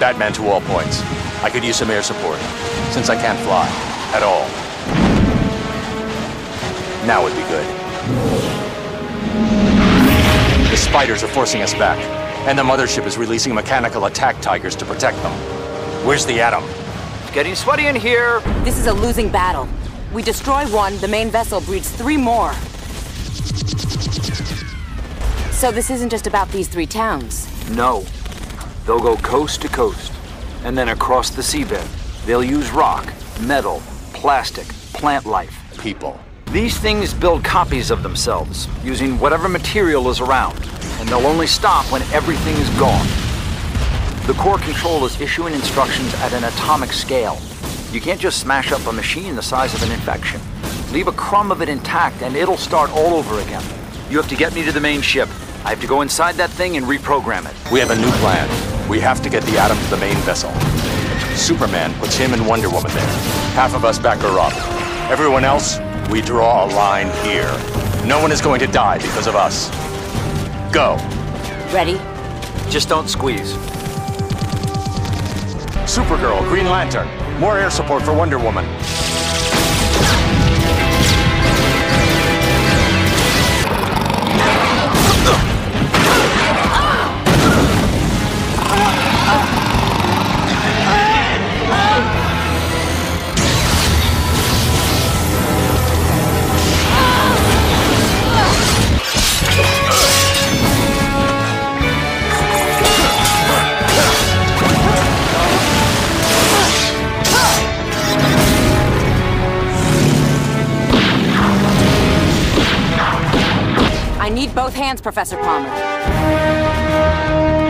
Batman to all points. I could use some air support, since I can't fly. At all. Now would be good. The spiders are forcing us back, and the mothership is releasing mechanical attack tigers to protect them. Where's the Atom? It's getting sweaty in here. This is a losing battle. We destroy one, the main vessel breeds 3 more. So this isn't just about these 3 towns? No. They'll go coast to coast, and then across the seabed. They'll use rock, metal, plastic, plant life. People. These things build copies of themselves, using whatever material is around, and they'll only stop when everything is gone. The core control is issuing instructions at an atomic scale. You can't just smash up a machine the size of an infection. Leave a crumb of it intact and it'll start all over again. You have to get me to the main ship. I have to go inside that thing and reprogram it. We have a new plan. We have to get the Atom to the main vessel. Superman puts him and Wonder Woman there. Half of us back her up. Everyone else, we draw a line here. No one is going to die because of us. Go. Ready? Just don't squeeze. Supergirl, Green Lantern. More air support for Wonder Woman. I need both hands, Professor Palmer.